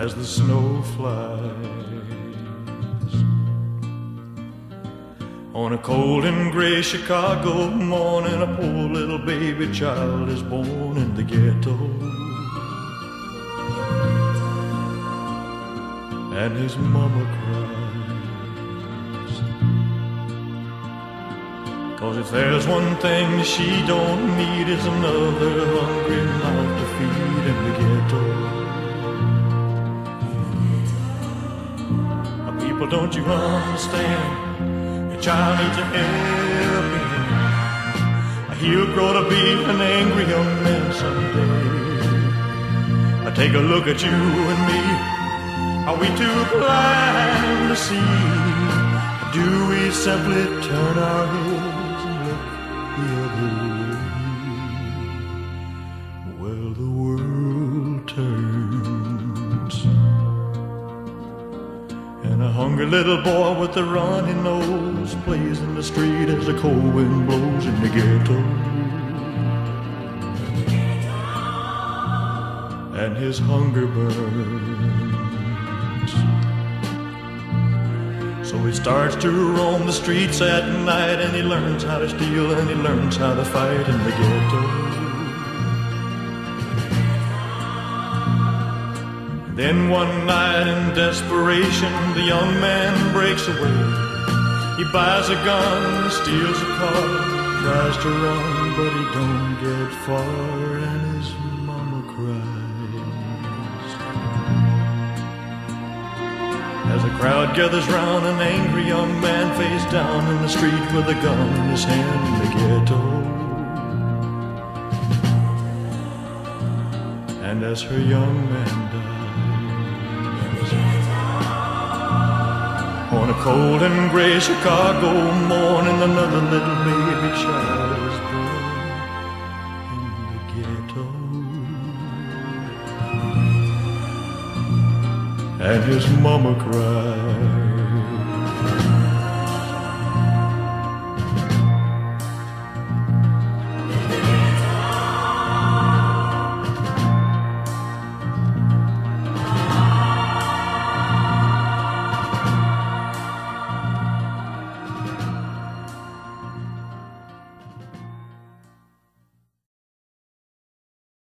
as the snow flies. On a cold and gray Chicago morning, a poor little baby child is born in the ghetto. And his mama cries, 'cause if there's one thing she don't need, is another hungry mouth to feed in the ghetto. People, don't you understand? Your child needs a helping hand. He'll grow to be an angry young man someday. Take a look at you and me. Are we too blind to see? Do we simply turn our heads and look the other way? Well, the world turns, and a hungry little boy with a runny nose plays in the street as the cold wind blows in the ghetto. And his hunger burns, so he starts to roam the streets at night, and he learns how to steal, and he learns how to fight in the ghetto. Then one night in desperation, the young man breaks away. He buys a gun, steals a car, tries to run, but he don't get far, and his mama cries. As a crowd gathers round, an angry young man face down in the street with a gun in his hand in the ghetto. And as her young man dies, on a cold and gray Chicago morning, another little baby child is born in the ghetto. And his mama cried.